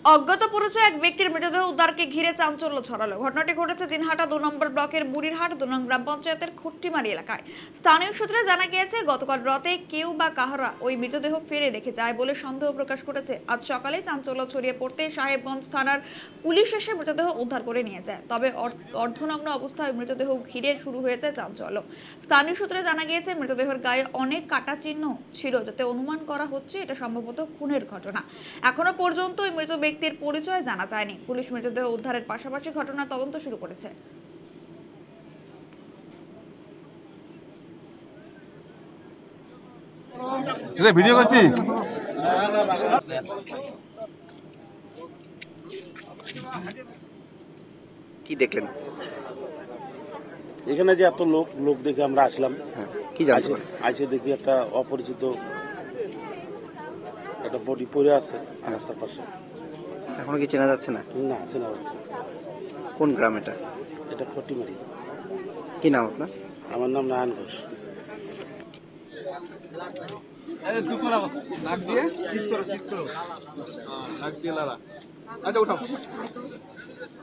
অজ্ঞাত পরিচয় এক ব্যক্তির মৃতদেহ উদ্ধারকে ঘিরে চাঞ্চল্য ছড়ালো। ঘটনাটি ঘটেছে দিনহাটা ২ নম্বর ব্লকের বুড়িরহাট ২ নং গ্রাম পঞ্চায়েতের খুট্টিমারি এলাকায়। স্থানীয় সূত্রে জানা গিয়েছে, গতকাল রাতে কেউ বা কাহারা ওই মৃতদেহ ফেলে রেখে যায় বলে সন্দেহ প্রকাশ করেছে। আজ সকালে চাঞ্চল্য ছড়িয়ে পড়তে সাহেবগঞ্জ থানার পুলিশ এসে মৃতদেহ উদ্ধার করে নিয়ে যায়। তবে অর্ধনগ্ন অবস্থায় মৃতদেহ ঘিরে শুরু হয়েছে চাঞ্চল্য। স্থানীয় সূত্রে জানা গিয়েছে, মৃতদেহের গায়ে অনেক কাটা চিহ্ন ছিল, যাতে অনুমান করা হচ্ছে এটা সম্ভবত খুনের ঘটনা। এখনো পর্যন্ত ওই মৃত ব্যক্তির পরিচয় জানা যায়নি। পুলিশ মৃতদেহ উদ্ধারের পাশাপাশি ঘটনার তদন্ত শুরু করেছে। ভিডিও করছি। কি দেখলেন এখানে যে এত লোক দেখে আমরা আসলাম। কি জানতে আইসে দেখি একটা অপরিচিত একটা বডি পড়ে আছে রাস্তার পাশে। এখনো কি চেনা যাচ্ছে না? না, চেনা যাচ্ছে। কোন গ্রাম এটা? এটা খুট্টিমারি। কি নাম আপনার? আমার নাম নারায়ণ ঘোষ। আচ্ছা উঠাও।